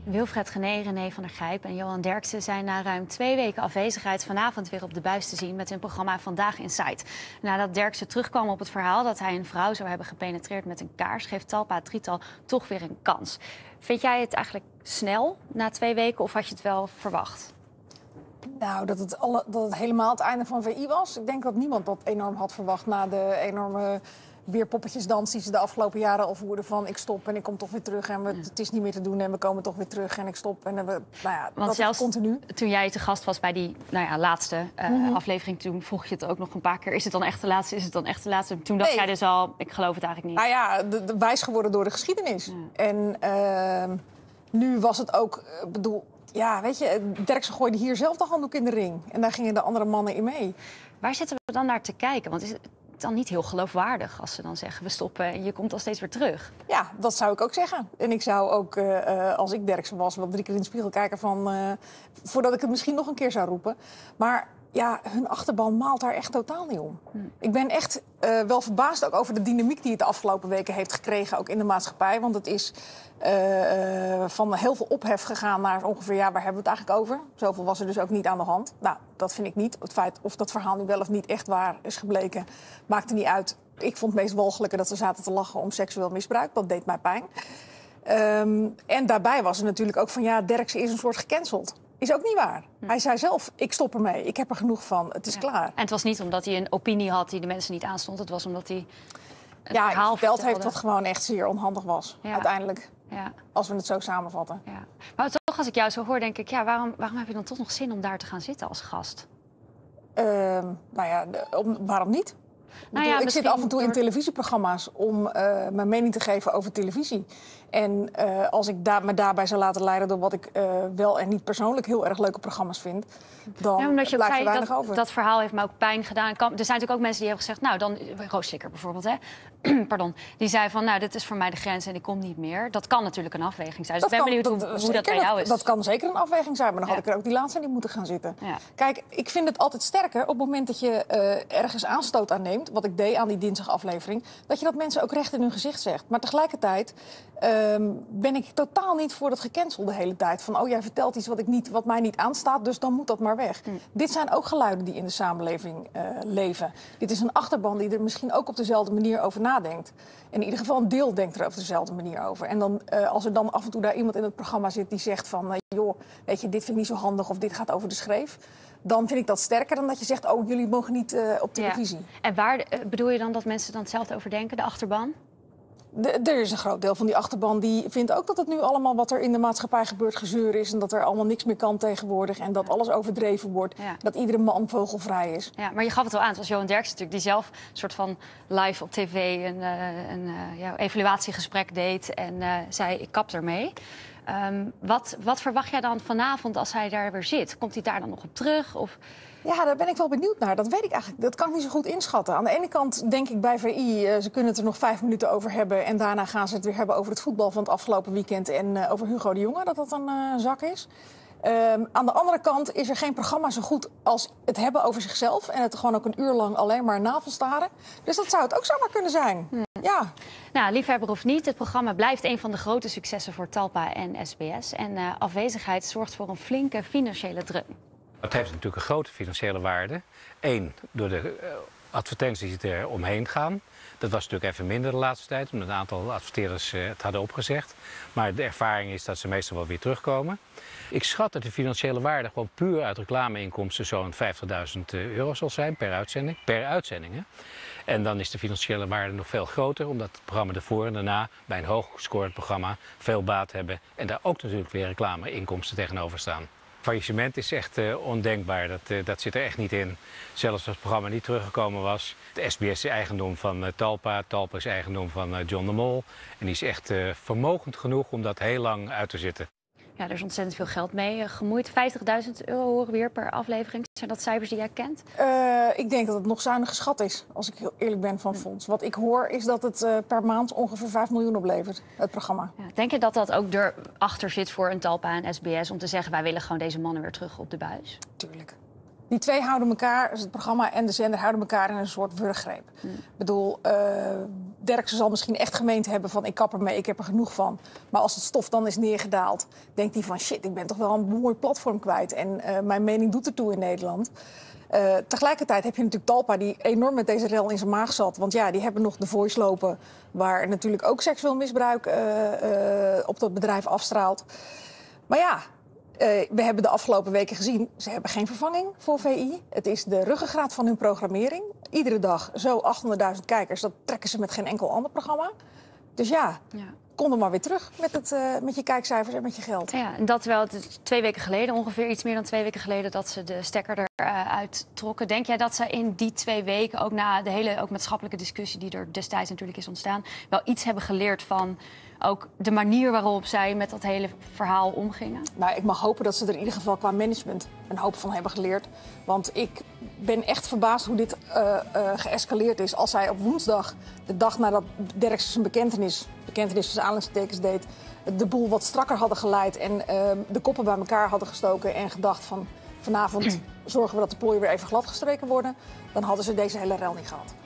Wilfred Genee, René van der Gijp en Johan Derksen zijn na ruim 2 weken afwezigheid vanavond weer op de buis te zien met hun programma Vandaag Inside. Nadat Derksen terugkwam op het verhaal dat hij een vrouw zou hebben gepenetreerd met een kaars, geeft Talpa het drietal toch weer een kans. Vind jij het eigenlijk snel na 2 weken of had je het wel verwacht? Nou, dat het helemaal het einde van VI was. Ik denk dat niemand dat enorm had verwacht na de enorme weerpoppetjesdans die ze de afgelopen jaren al voerden van ik stop en ik kom toch weer terug en het is niet meer te doen en we komen toch weer terug en ik stop. En nou ja, want dat zelfs is continu. Toen jij te gast was bij die laatste aflevering, toen vroeg je het ook nog een paar keer. Is het dan echt de laatste? Is het dan echt de laatste? Toen dacht jij dus al, ik geloof het eigenlijk niet. Nou ja, wijs geworden door de geschiedenis. Ja. En nu was het ook, ja, weet je, Derksen gooide hier zelf de handdoek in de ring. En daar gingen de andere mannen in mee. Waar zitten we dan naar te kijken? Want is het dan niet heel geloofwaardig als ze dan zeggen we stoppen en je komt al steeds weer terug? Ja, dat zou ik ook zeggen. En ik zou ook, als ik Derksen was, wel 3 keer in de spiegel kijken van voordat ik het misschien nog een keer zou roepen. Maar ja, hun achterban maalt daar echt totaal niet om. Ik ben echt wel verbaasd ook over de dynamiek die het de afgelopen weken heeft gekregen, ook in de maatschappij. Want het is van heel veel ophef gegaan naar ongeveer, ja, waar hebben we het eigenlijk over? Zoveel was er dus ook niet aan de hand. Nou, dat vind ik niet. Het feit of dat verhaal nu wel of niet echt waar is gebleken, maakte niet uit. Ik vond het meest walgelijke dat ze zaten te lachen om seksueel misbruik. Dat deed mij pijn. En daarbij was er natuurlijk ook van, ja, Derksen is een soort gecanceld. Is ook niet waar. Hij zei zelf, ik stop ermee. Ik heb er genoeg van. Het is klaar. En het was niet omdat hij een opinie had die de mensen niet aanstond. Het was omdat hij een verhaal verteld heeft wat gewoon echt zeer onhandig was. Ja. Uiteindelijk. Ja. Als we het zo samenvatten. Ja. Maar toch, als ik jou zo hoor, denk ik, ja, waarom heb je dan toch nog zin om daar te gaan zitten als gast? Nou ja, waarom niet? Nou ja, ik zit af en toe in televisieprogramma's om mijn mening te geven over televisie. En als ik me daarbij zou laten leiden door wat ik wel en niet persoonlijk heel erg leuke programma's vind, dan blijft er weinig over. Dat verhaal heeft me ook pijn gedaan. Er zijn natuurlijk ook mensen die hebben gezegd, nou dan, Roos Slikker bijvoorbeeld, hè? Pardon, die zei van, nou, dit is voor mij de grens en ik kom niet meer. Dat kan natuurlijk een afweging zijn. Dus ik ben benieuwd hoe dat bij jou is. Dat kan zeker een afweging zijn, maar dan had ik er ook die laatste niet moeten gaan zitten. Ja. Kijk, ik vind het altijd sterker op het moment dat je ergens aanstoot aan neemt, wat ik deed aan die dinsdagaflevering, dat je dat mensen ook recht in hun gezicht zegt. Maar tegelijkertijd ben ik totaal niet voor dat gecanceld de hele tijd. Van, oh, jij vertelt iets wat mij niet aanstaat, dus dan moet dat maar weg. Dit zijn ook geluiden die in de samenleving leven. Dit is een achterban die er misschien ook op dezelfde manier over nadenkt. In ieder geval een deel denkt er op dezelfde manier over. En dan, als er dan af en toe daar iemand in het programma zit die zegt van, joh, weet je, dit vind ik niet zo handig of dit gaat over de schreef, dan vind ik dat sterker dan dat je zegt, oh, jullie mogen niet op televisie. Ja. En waar bedoel je dan dat mensen dan hetzelfde over denken, de achterban? Er is een groot deel van die achterban die vindt ook dat het nu allemaal wat er in de maatschappij gebeurt gezeur is. En dat er allemaal niks meer kan tegenwoordig. En dat alles overdreven wordt. Ja. Dat iedere man vogelvrij is. Ja, maar je gaf het al aan. Het was Johan Derksen natuurlijk die zelf een soort van live op tv een evaluatiegesprek deed. En zei, ik kap ermee. Wat verwacht jij dan vanavond als hij daar weer zit? Komt hij daar dan nog op terug? Of... Ja, daar ben ik wel benieuwd naar. Dat weet ik eigenlijk. Dat kan ik niet zo goed inschatten. Aan de ene kant denk ik bij VI, ze kunnen het er nog 5 minuten over hebben. En daarna gaan ze het weer hebben over het voetbal van het afgelopen weekend. En over Hugo de Jonge, dat een zak is. Aan de andere kant is er geen programma zo goed als het hebben over zichzelf. En het gewoon ook een uur lang alleen maar navelstaren. Dus dat zou het ook zomaar kunnen zijn. Ja. Nou, liefhebber of niet, het programma blijft een van de grote successen voor Talpa en SBS. En afwezigheid zorgt voor een flinke financiële dreun. Het heeft natuurlijk een grote financiële waarde. Eén, door de advertenties die er omheen gaan. Dat was natuurlijk even minder de laatste tijd, omdat een aantal adverteerders het hadden opgezegd. Maar de ervaring is dat ze meestal wel weer terugkomen. Ik schat dat de financiële waarde gewoon puur uit reclameinkomsten zo'n €50.000 zal zijn per uitzending. Per uitzending, hè? En dan is de financiële waarde nog veel groter, omdat het programma ervoor en daarna bij een hoog gescoord programma veel baat hebben. En daar ook natuurlijk weer reclameinkomsten tegenover staan. Faillissement is echt ondenkbaar, dat zit er echt niet in. Zelfs als het programma niet teruggekomen was. De SBS is eigendom van Talpa, Talpa is eigendom van John de Mol. En die is echt vermogend genoeg om dat heel lang uit te zitten. Ja, er is ontzettend veel geld mee gemoeid. €50.000 horen we weer per aflevering. Zijn dat cijfers die jij kent? Ik denk dat het nog zuinig geschat is, als ik heel eerlijk ben van Fonds. Wat ik hoor is dat het per maand ongeveer 5 miljoen oplevert, het programma. Ja, denk je dat dat ook erachter zit voor een Talpa en SBS om te zeggen, wij willen gewoon deze mannen weer terug op de buis? Tuurlijk. Die twee houden elkaar, dus het programma en de zender houden elkaar in een soort wurggreep. Ik bedoel, Derksen zal misschien echt gemeend hebben van ik kap ermee, ik heb er genoeg van. Maar als het stof dan is neergedaald, denkt hij van shit, ik ben toch wel een mooi platform kwijt. En mijn mening doet ertoe in Nederland. Tegelijkertijd heb je natuurlijk Talpa die enorm met deze rel in zijn maag zat. Want ja, die hebben nog de Voice lopen waar natuurlijk ook seksueel misbruik op dat bedrijf afstraalt. Maar ja, we hebben de afgelopen weken gezien, ze hebben geen vervanging voor VI. Het is de ruggengraat van hun programmering. Iedere dag zo 800.000 kijkers, dat trekken ze met geen enkel ander programma. Dus ja. Kom er maar weer terug met je kijkcijfers en met je geld. Ja, en dat terwijl het is 2 weken geleden, ongeveer iets meer dan 2 weken geleden, dat ze de stekker eruit trokken. Denk jij dat ze in die 2 weken, ook na de hele ook maatschappelijke discussie die er destijds natuurlijk is ontstaan, wel iets hebben geleerd van ook de manier waarop zij met dat hele verhaal omgingen? Nou, ik mag hopen dat ze er in ieder geval qua management een hoop van hebben geleerd. Want ik ben echt verbaasd hoe dit geëscaleerd is. Als zij op woensdag, de dag nadat Derksen zijn bekentenis tussen aanhalingstekens deed, de boel wat strakker hadden geleid en de koppen bij elkaar hadden gestoken en gedacht van vanavond zorgen we dat de plooien weer even gladgestreken worden, dan hadden ze deze hele rel niet gehad.